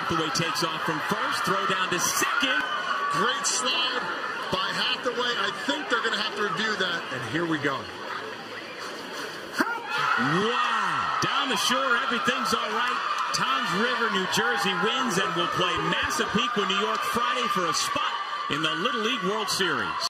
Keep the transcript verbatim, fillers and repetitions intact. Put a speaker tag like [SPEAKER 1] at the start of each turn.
[SPEAKER 1] Hathaway takes off from first, throw down to second.
[SPEAKER 2] Great slide by Hathaway. I think they're going to have to review that. And here we go.
[SPEAKER 1] Wow. Down the shore, everything's all right. Toms River, New Jersey wins and will play Massapequa, New York Friday for a spot in the Little League World Series.